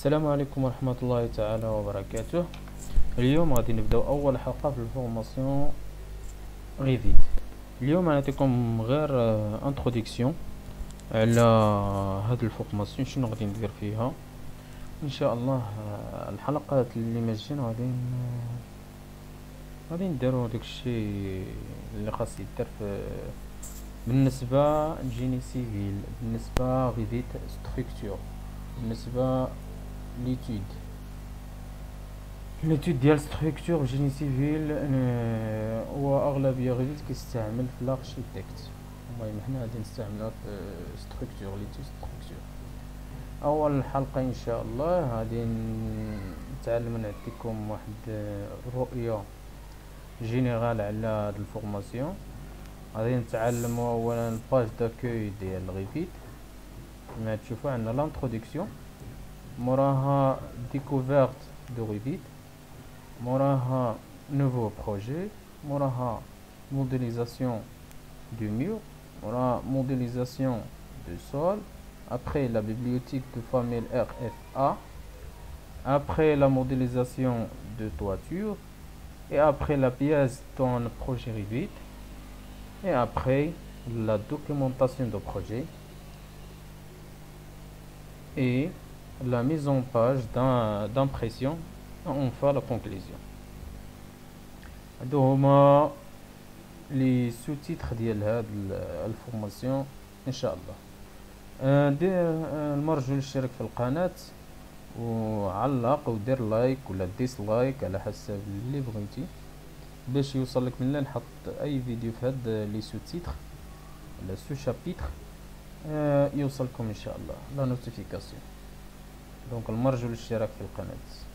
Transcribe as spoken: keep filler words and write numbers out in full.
السلام عليكم ورحمة الله تعالى وبركاته. اليوم غادي نبداو اول حلقة في الفورماسيون ريفيت. اليوم غنعطيكم غير انتروداكسيون على هاد الفورماسيون، شنو غادي ندير فيها ان شاء الله. آه، الحلقات اللي ماجين غادي ن- غادي نديرو داكشي اللي خاص يدار في بالنسبة لجيني سيفيل، بالنسبة ريفيت ستركتور، بالنسبة ليتود ليتود ديال ستركتور جيني سيفيل. آه، هو اغلبيه ريفيت كيستعمل في لارشيتكت، المهم حنا غادي نستعملها في ستركتور ليتود ستركتور. اول حلقه ان شاء الله غادي نتعلم نعطيكم واحد آه، رؤيه جينيرال على هاد الفورماسيون. غادي نتعلموا اولا الباج داكوي ديال ريفيت، كما تشوفوا عندنا لانتروداكسيون، موراها ديكوفيرت دو ريفيت، موراها nouveau projet, موراها modélisation du mur, موراها modélisation du sol, après la bibliothèque de famille R F A, après la modélisation de toiture, et après la pièce dans le projet Revit, et après la documentation du projet et la mise en page d'impression, enfin la conclusion. هادو هما لي سو تيتر ديال هاد الفورماسيون ان شاء الله. آه، دير آه، المرجو للاشتراك في القناة، وعلق ودير لايك ولا ديسلايك على حسب اللي بغيتي، باش يوصلك من نحط اي فيديو في هاد لي سو تيتر ولا سو شابيتر آه، يوصلكم ان شاء الله لا نوتيفيكاسيون. دونك المرجو للاشتراك في القناة.